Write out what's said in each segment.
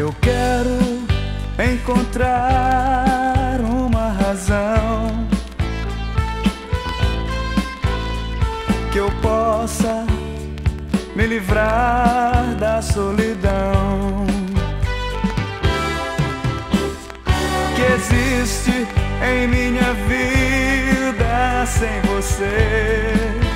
Eu quero encontrar uma razão que eu possa me livrar da solidão que existe em minha vida sem você.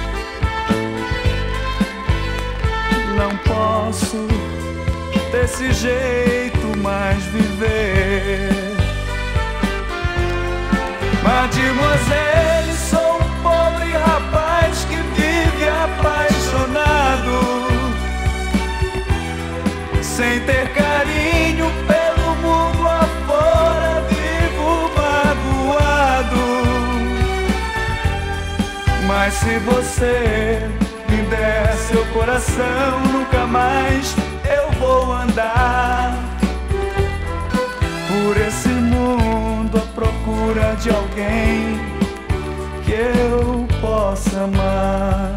Não posso desse jeito mais viver. Mademoiselle, sou um pobre rapaz que vive apaixonado, sem ter carinho pelo mundo afora, vivo magoado. Mas se você me der seu coração, nunca mais eu vou andar por esse mundo à procura de alguém que eu possa amar.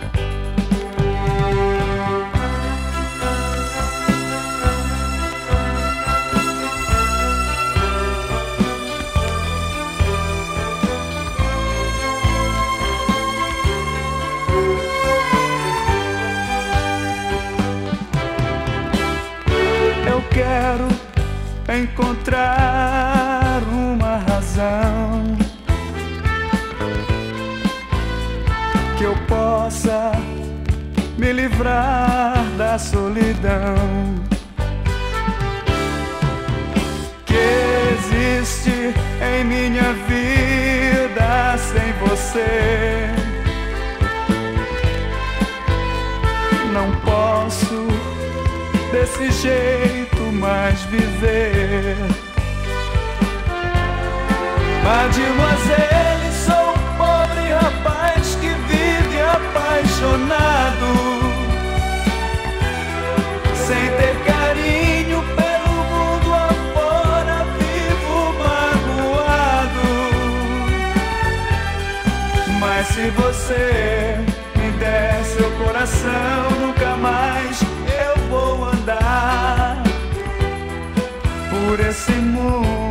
Eu quero encontrar uma razão que eu possa me livrar da solidão que existe em minha vida sem você. Não posso desse jeito mais viver. Mademoiselle, sou um pobre rapaz que vive apaixonado, sem ter carinho pelo mundo afora, vivo magoado. Mas se você me der seu coração, nunca mais eu vou andar por esse mundo